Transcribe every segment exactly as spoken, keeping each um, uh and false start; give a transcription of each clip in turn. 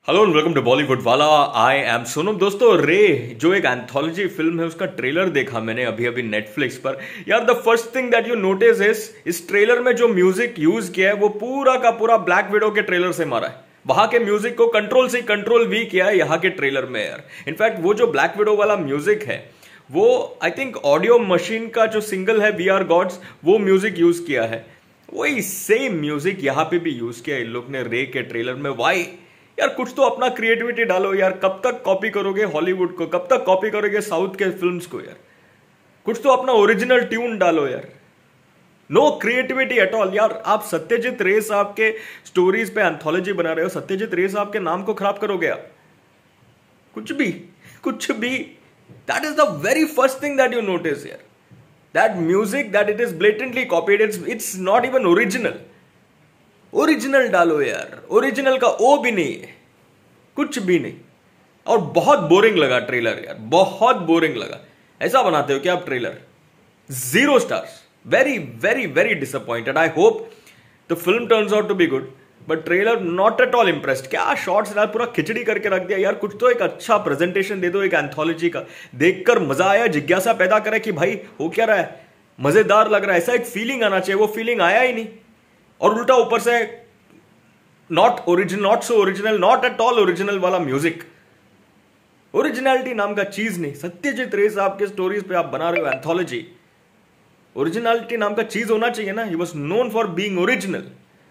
Hello and welcome to Bollywood Wala. I am Sonam. दोस्तों, रे जो एक एंथोलॉजी फिल्म है उसका ट्रेलर देखा मैंने अभी अभी नेटफ्लिक्स पर। यार the first thing that you notice is इस ट्रेलर में जो म्यूजिक यूज किया है वो पूरा का पूरा ब्लैक विडो के ट्रेलर से मारा है। वहां के म्यूजिक को कंट्रोल से कंट्रोल भी किया है यहाँ के ट्रेलर में यार। इनफैक्ट वो जो ब्लैक विडो वाला म्यूजिक है वो आई थिंक ऑडियो मशीन का जो सिंगल है वी आर गॉड्स वो म्यूजिक यूज किया है। वही सेम म्यूजिक यहाँ पे भी यूज किया इन लोग ने रे के ट्रेलर में। वाई यार, कुछ तो अपना क्रिएटिविटी डालो यार। कब तक कॉपी करोगे हॉलीवुड को, कब तक कॉपी करोगे साउथ के फिल्म्स को यार। कुछ तो अपना ओरिजिनल ट्यून डालो यार। नो क्रिएटिविटी एट ऑल यार। आप सत्यजीत रे साहब के स्टोरीज पे एंथोलॉजी बना रहे हो, सत्यजीत रे साहब के नाम को खराब करोगे आप। कुछ भी कुछ भी that is the very first thing that you notice यार। That music that it is blatantly copied, it's it's not even original. Original डालो यार। ओरिजिनल का ओ भी नहीं है, कुछ भी नहीं। और बहुत बोरिंग लगा ट्रेलर यार, बहुत बोरिंग लगा। ऐसा बनाते हो क्या आप trailer? Zero stars. Very very very disappointed. I hope the film turns out to be good but trailer not at all impressed. क्या शॉर्ट्स यार, पूरा खिचड़ी करके रख दिया यार। कुछ तो एक अच्छा प्रेजेंटेशन दे दो एक एंथोलॉजी का, देखकर मजा आया, जिज्ञासा पैदा करे कि भाई हो क्या रहा है, मजेदार लग रहा है, ऐसा एक फीलिंग आना चाहिए। वो फीलिंग आया ही नहीं। और उल्टा ऊपर से not original, not so original, not at all original वाला म्यूजिक। ओरिजिनलिटी नाम का चीज नहीं। सत्यजीत रे साहब के स्टोरीज पे आप बना रहे हो एंथोलॉजी। ओरिजिनलिटी नाम का चीज होना चाहिए ना। He was known for being original.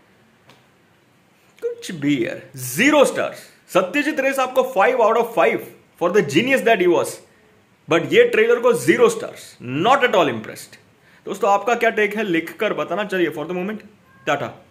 कुछ भी यार, जीरो स्टार्स। सत्यजीत रे साहब को five out of five for the genius that he was, but ये ट्रेलर को zero stars. Not at all impressed. दोस्तों, आपका क्या टेक है लिखकर बताना चाहिए। For the moment Tata.